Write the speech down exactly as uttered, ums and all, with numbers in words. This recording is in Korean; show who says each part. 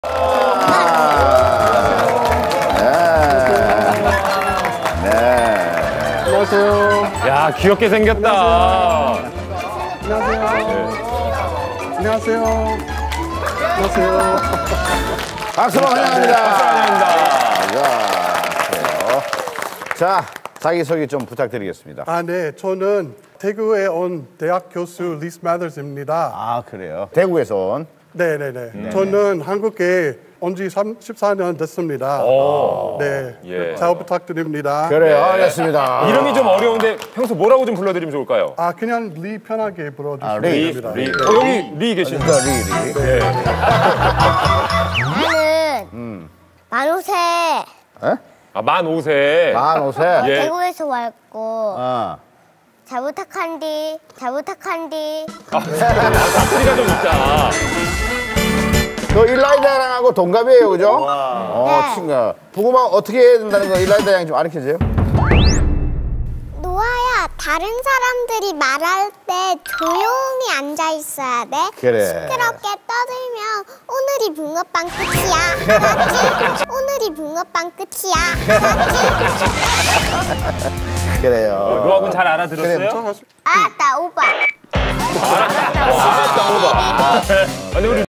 Speaker 1: 안녕하세요.
Speaker 2: 야, 귀엽게 생겼다.
Speaker 1: 안녕하세요. 안녕하세요. 안녕하세요.
Speaker 3: 박수로 환영합니다.
Speaker 2: 박수로 환영합니다.
Speaker 3: 자, 자, 자기소개 좀 부탁드리겠습니다.
Speaker 1: 아, 네. 저는 대구에 온 대학 교수 리스 마더스입니다.
Speaker 3: 아, 그래요? 대구에서 온?
Speaker 1: 네네네. 네. 저는 한국에 온 지 십사 년 됐습니다.
Speaker 2: 오.
Speaker 1: 네.
Speaker 2: 예.
Speaker 1: 잘 부탁드립니다.
Speaker 3: 그래요, 네. 알겠습니다.
Speaker 2: 이름이 좀 어려운데 평소 뭐라고 좀 불러드리면 좋을까요?
Speaker 1: 아, 그냥 리 편하게 불러주시면
Speaker 3: 아, 리,
Speaker 1: 됩니다.
Speaker 2: 리.
Speaker 1: 네.
Speaker 2: 어, 여기 리 계신다.
Speaker 3: 리, 리.
Speaker 2: 네.
Speaker 4: 나는 음. 만오세.
Speaker 3: 에?
Speaker 2: 아, 만 오 세.
Speaker 3: 만 오 세?
Speaker 2: 예.
Speaker 4: 대구에서 왔고
Speaker 3: 어.
Speaker 4: 잘 부탁한디. 잘 부탁한디.
Speaker 2: 소리가 좀 있다.
Speaker 3: 그 일라이다 양하고 동갑이에요, 그죠? 어,
Speaker 4: 네.
Speaker 3: 친구. 부고만 어떻게 해야 된다는 거 일라이다 양 좀 알려주세요.
Speaker 4: 노아야, 다른 사람들이 말할 때 조용히 앉아 있어야 돼.
Speaker 3: 그래.
Speaker 4: 시끄럽게 떠들면 오늘이 붕어빵 끝이야. 알았지? 오늘이 붕어빵 끝이야. 알았지?
Speaker 3: 그래요.
Speaker 2: 노아군 잘 알아들었어요?
Speaker 3: 그래,
Speaker 4: 알았다, 오빠.
Speaker 2: 알았다, 오바. 아니, 우리